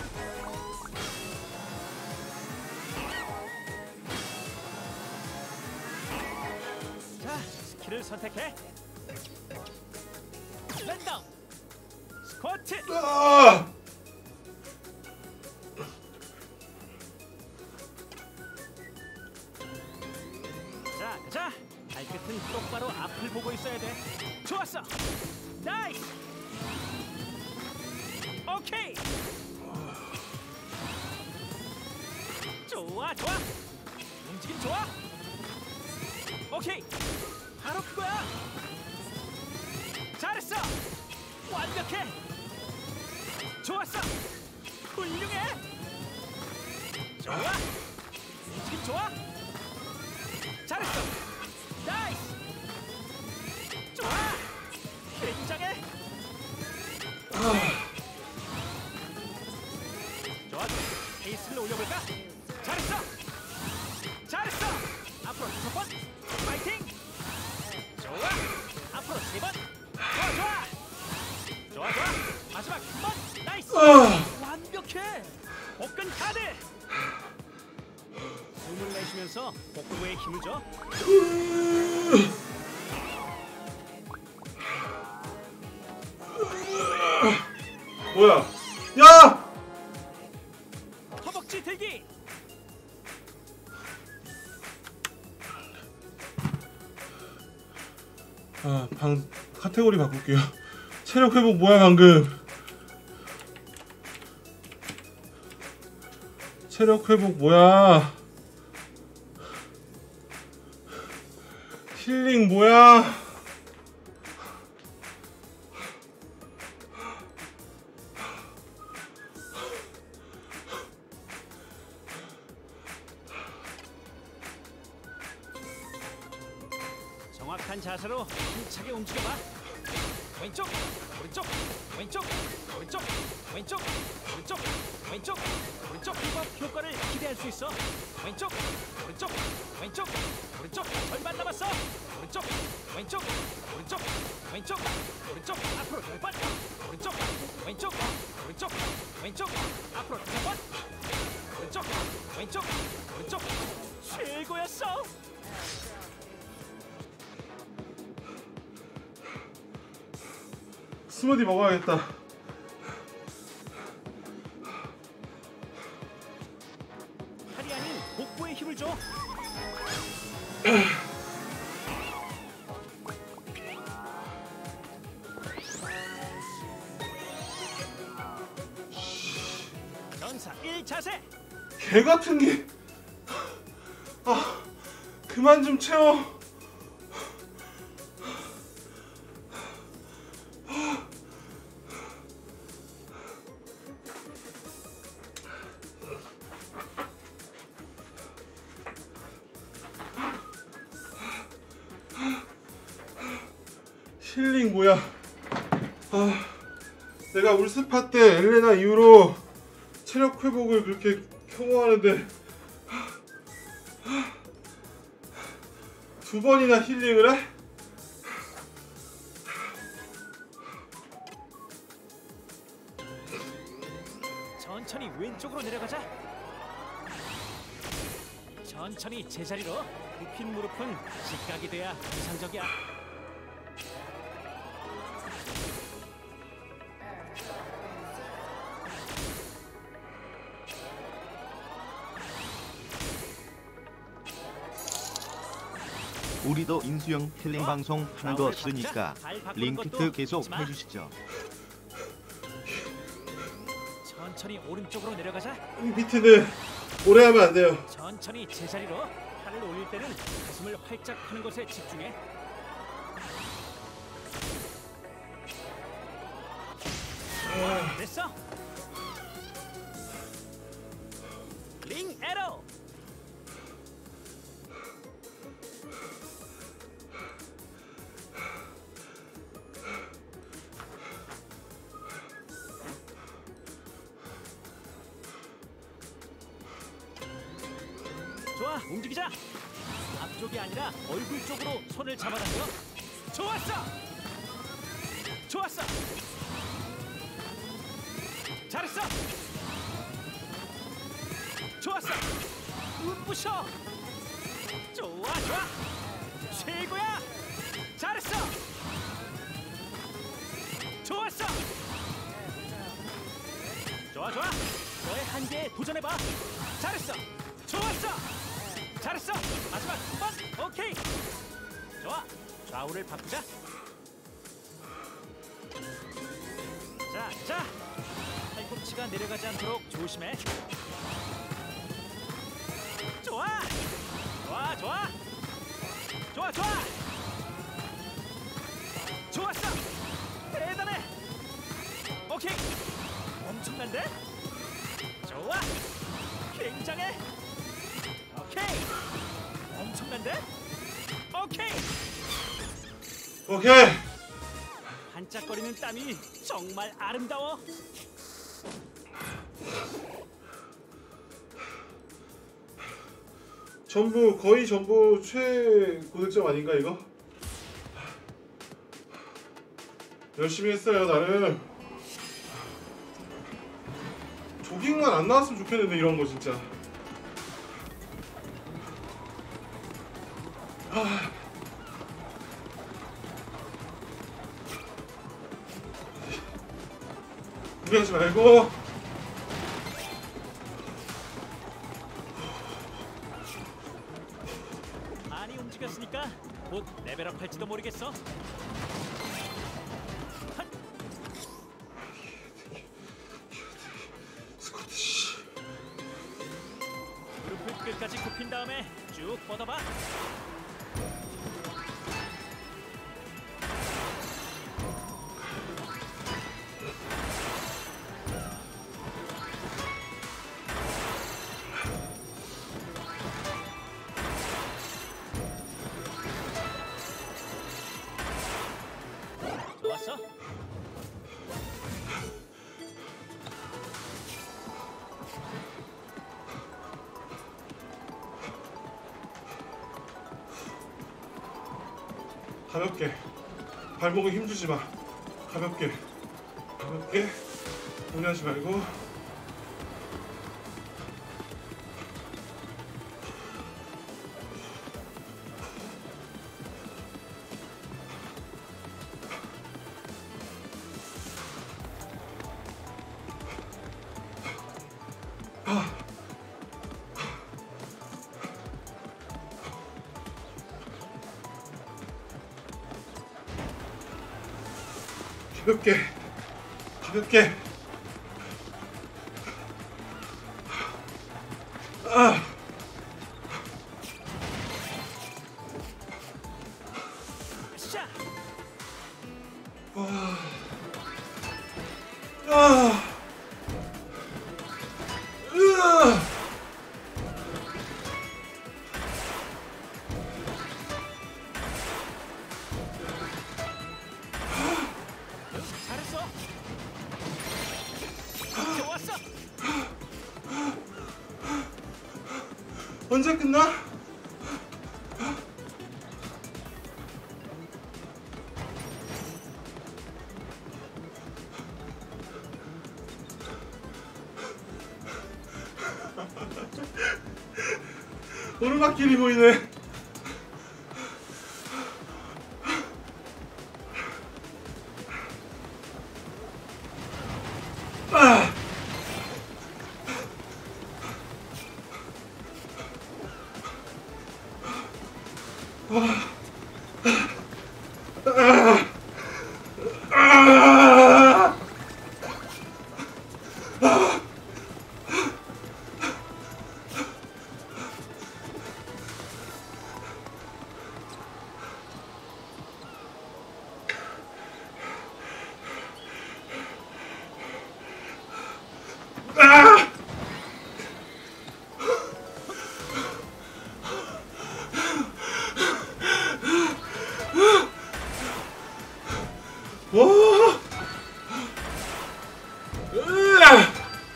자, 스킬을 선택해. 랜덤. 스쿼트. 아! 자, 가자. 발끝은 똑바로 앞을 보고 있어야 돼. 좋았어. 나이스. 오케이. 좋아, 좋아. 움직임 좋아. 오케이. 바로 그거야. 잘했어. 완벽해. 좋았어. 훌륭해. 좋아. 움직임 좋아. 잘했어. 나이스. 좋아. 굉장해. 숨을 내쉬면서 복부에 힘을 줘. 뭐야? 야! 허벅지 들기. 방 카테고리 바꿀게요. 체력 회복 뭐야 방금? 체력 회복 뭐야? 힐링 뭐야? 정확한 자세로 힘차게 움직여봐. 왼쪽, 오른쪽, 왼쪽, 오른쪽, 왼쪽, 오른쪽, 왼쪽, 오른쪽. 힙업 효과를 기대할 수 있어. 왼쪽, 오른쪽, 왼쪽, 오른쪽. 절반 남았어. 오른쪽, 왼쪽, 오른쪽, 왼쪽, 오른쪽. 앞으로 10번. 오른쪽, 왼쪽, 오른쪽, 왼쪽. 앞으로 5번. 오른쪽, 왼쪽, 오른쪽. 최고였어. 스무디 먹어야겠다. 팔이 아닌 복부에 힘을 줘. 전사 1자세. 개 같은 게. 그만 좀 채워. 힐링 뭐야? 내가 울스파 때 엘레나 이후로 체력 회복을 그렇게 혐오하는데 2번이나 힐링을 해? 천천히 왼쪽으로 내려가자. 천천히 제자리로. 굽힌 무릎은 직각이 돼야 이상적이야. 우리도 인수형 힐링 방송 하는 거 쓰니까 링크트 계속 잊지 마. 해주시죠. 천천히 오른쪽으로 내려가자. 이 비트는 오래 하면 안 돼요. 천천히 제자리로. 팔을 올릴 때는 가슴을 활짝 펴는 것에 집중해. 됐어. 링 에러. 좋아, 움직이자. 앞쪽이 아니라 얼굴 쪽으로 손을 잡아당겨. 좋았어. 좋았어. 잘했어. 좋았어. 눈부셔. 좋아, 좋아. 최고야. 잘했어. 좋았어. 좋아, 좋아. 너의 한계에 도전해봐. 잘했어. 좋았어. 잘했어. 마지막 한 번. 오케이. 좋아. 좌우를 바꾸자. 자. 팔꿈치가 내려가지 않도록 조심해. 좋아. 좋았어. 대단해. 오케이. 엄청난데? 좋아. 굉장해. 오케이. 엄청난데? 오케이. 반짝거리는 땀이 정말 아름다워. 거의 전부 최고득점 아닌가 이거? 열심히 했어요 나름. 조깅만 안 나왔으면 좋겠는데 이런 거 진짜. 무리하지 말고. 많이 움직였으니까 곧 레벨업 할지도 모르겠어. 스코트 씨. 무릎을 끝까지 굽힌 다음에 쭉 뻗어봐. 좋았어. 가볍게. 발목에 힘주지 마. 가볍게. 가볍게. 무리하지 말고. 가볍게. 가볍게. 아. 샤. 아. 으아. 잘했어. 좋았어. 언제 끝나? 오르막길이 보이네. 아. 와! 으아!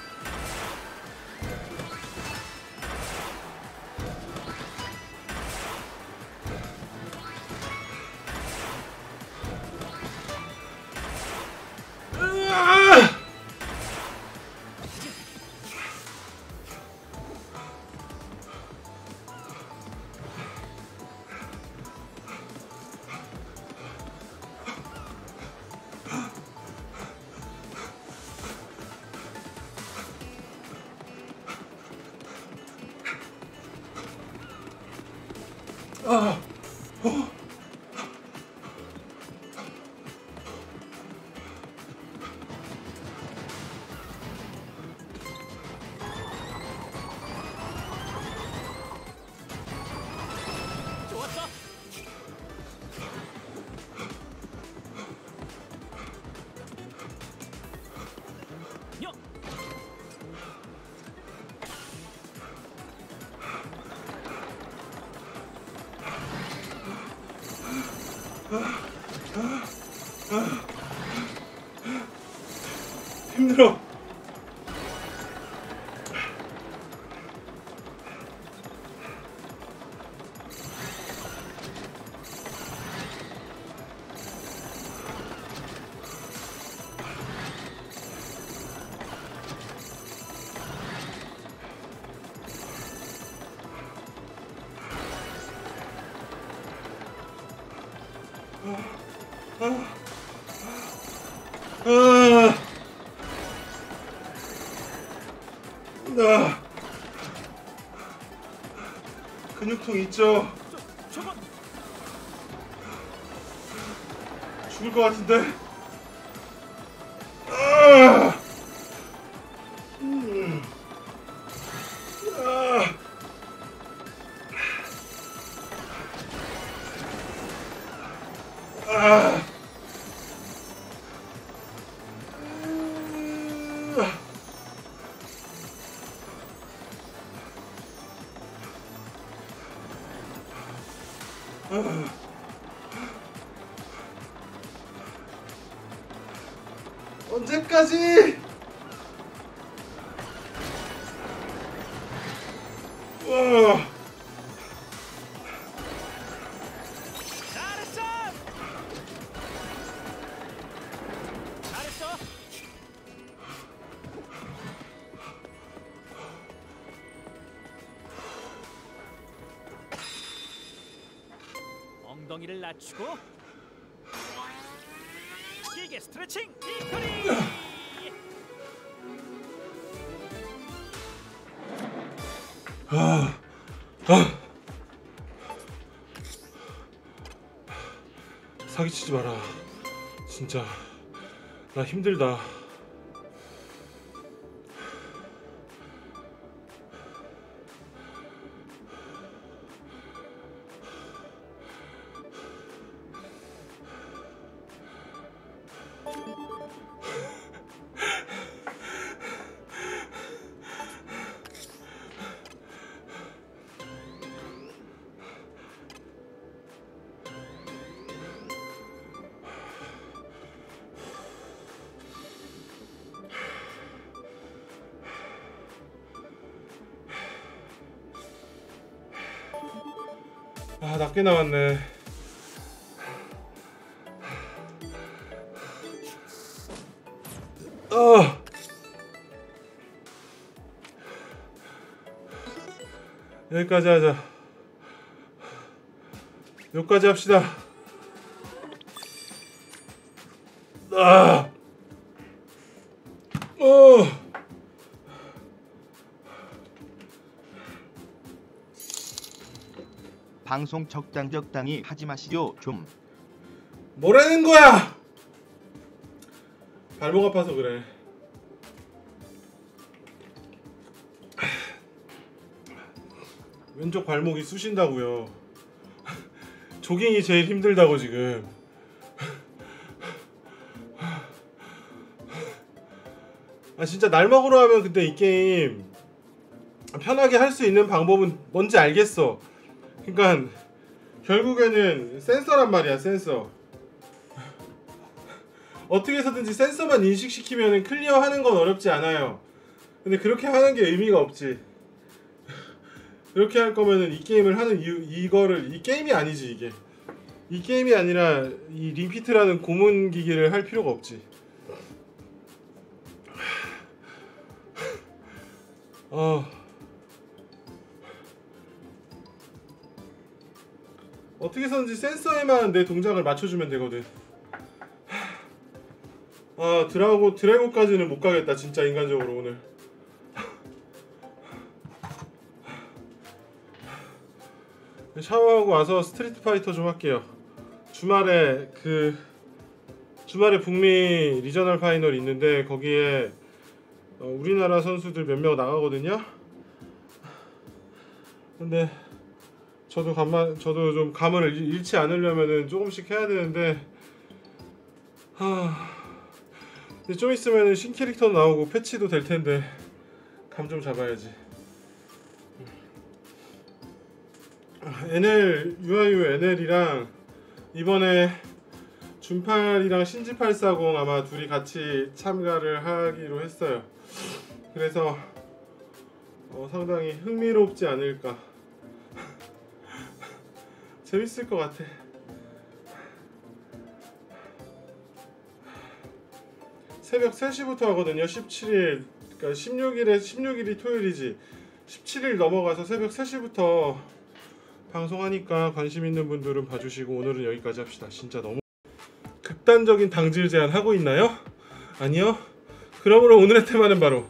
으아! 아, 좋았어. 요. 힘들어. 나 근육통 있죠? 저건 죽을 것 같은데? 아! 아! 아! 언제까지? 와. 잘했어. 잘했어. 엉덩이를 낮추고 길게 스트레칭. 히커리. 아. 아. 사기치지 마라. 진짜 나 힘들다. 아, 낮게 나왔네. 여기까지 하자. 여기까지 합시다. 방송 적당히 하지 마시죠 좀. 뭐라는 거야? 발목 아파서 그래. 왼쪽 발목이 쑤신다고요. 조깅이 제일 힘들다고 지금. 아 진짜 날 먹으러 하면 근데 이 게임 편하게 할 수 있는 방법은 뭔지 알겠어. 그러니까 결국에는 센서란 말이야. 센서. 어떻게 해서든지 센서만 인식시키면 클리어하는 건 어렵지 않아요. 근데 그렇게 하는 게 의미가 없지. 그렇게 할 거면은 이 게임을 하는 이유, 이거를 이 게임이 아니지 이게. 이 게임이 아니라 이 링피트라는 고문 기기를 할 필요가 없지. 어떻게 해서든지 센서에만 내 동작을 맞춰주면 되거든. 드래곤까지는 못 가겠다 진짜 인간적으로 오늘. 샤워하고 와서 스트리트 파이터 좀 할게요. 주말에 북미 리저널 파이널이 있는데 거기에 우리나라 선수들 몇 명 나가거든요. 근데 저도 좀 감을 잃지 않으려면은 조금씩 해야 되는데 근데 좀 있으면은 신캐릭터 나오고 패치도 될 텐데 감 좀 잡아야지. UIU NL이랑 이번에 준팔이랑 신지840 아마 둘이 같이 참가를 하기로 했어요. 그래서 상당히 흥미롭지 않을까. 재밌을 것 같아. 새벽 3시부터 하거든요. 17일, 그러니까 16일이 토요일이지. 17일 넘어가서 새벽 3시부터 방송하니까 관심 있는 분들은 봐주시고 오늘은 여기까지 합시다. 진짜 너무 극단적인 당질 제한 하고 있나요? 아니요. 그러므로 오늘의 테마는 바로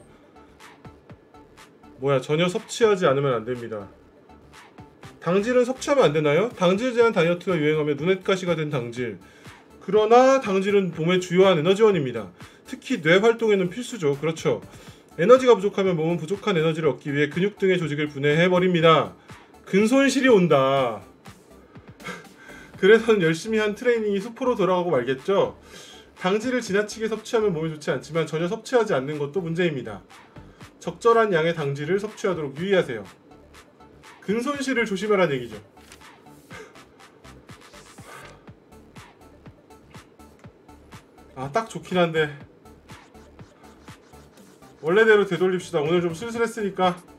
전혀 섭취하지 않으면 안 됩니다. 당질은 섭취하면 안 되나요? 당질 제한 다이어트가 유행하며 눈엣 가시가 된 당질. 그러나 당질은 몸의 주요한 에너지원입니다. 특히 뇌 활동에는 필수죠. 그렇죠. 에너지가 부족하면 몸은 부족한 에너지를 얻기 위해 근육 등의 조직을 분해해버립니다. 근손실이 온다. 그래서는 열심히 한 트레이닝이 수포로 돌아가고 말겠죠. 당질을 지나치게 섭취하면 몸에 좋지 않지만 전혀 섭취하지 않는 것도 문제입니다. 적절한 양의 당질을 섭취하도록 유의하세요. 근손실을 조심하라는 얘기죠. 딱 좋긴 한데 원래대로 되돌립시다. 오늘 좀 쓸쓸했으니까